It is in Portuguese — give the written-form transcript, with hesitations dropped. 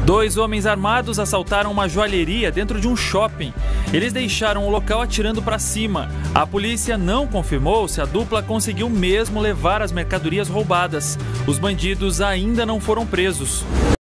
Dois homens armados assaltaram uma joalheria dentro de um shopping. Eles deixaram o local atirando para cima. A polícia não confirmou se a dupla conseguiu mesmo levar as mercadorias roubadas. Os bandidos ainda não foram presos.